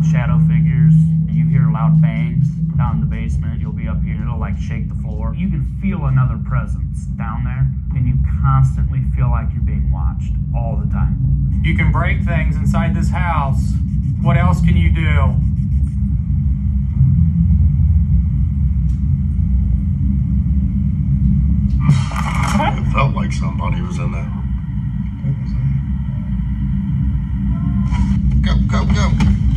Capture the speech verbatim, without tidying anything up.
shadow figures. You hear loud bangs down in the basement. You'll be up here, it'll like shake the floor. You can feel another presence down there, and you constantly feel like you're being watched all the time. You can break things inside this house. What else can you do? It felt like somebody was in there. Go, go, go.